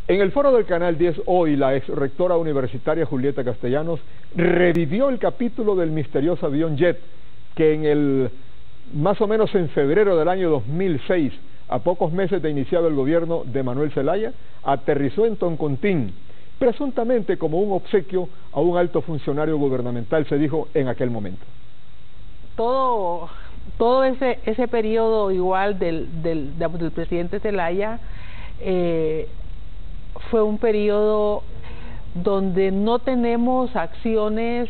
En el foro del Canal 10 hoy, la ex rectora universitaria Julieta Castellanos revivió el capítulo del misterioso avión jet que más o menos en febrero del año 2006, a pocos meses de iniciado el gobierno de Manuel Zelaya, aterrizó en Toncontín, presuntamente como un obsequio a un alto funcionario gubernamental, se dijo en aquel momento. Todo ese periodo igual del presidente Zelaya fue un periodo donde no tenemos acciones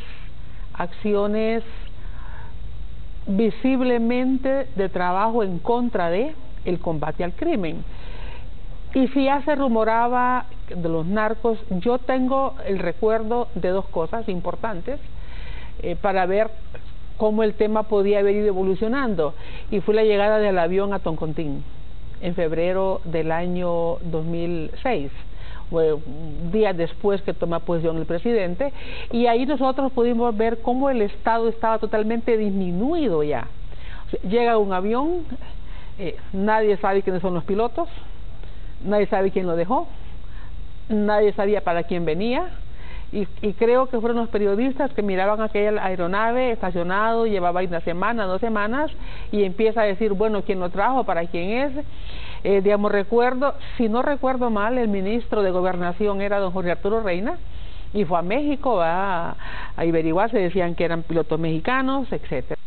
visiblemente de trabajo en contra de el combate al crimen. Y si ya se rumoraba de los narcos, yo tengo el recuerdo de dos cosas importantes para ver cómo el tema podía haber ido evolucionando, y fue la llegada del avión a Toncontín en febrero del año 2006, días después que toma posesión el presidente, y ahí nosotros pudimos ver cómo el Estado estaba totalmente disminuido ya. O sea, llega un avión, nadie sabe quiénes son los pilotos, nadie sabe quién lo dejó, nadie sabía para quién venía, y creo que fueron los periodistas que miraban aquella aeronave estacionado, llevaba ahí una semana, 2 semanas, y empieza a decir, bueno, ¿quién lo trajo? ¿Para quién es? Digamos, si no recuerdo mal, el ministro de Gobernación era don Jorge Arturo Reina, y fue a México a averiguar, se decían que eran pilotos mexicanos, etcétera.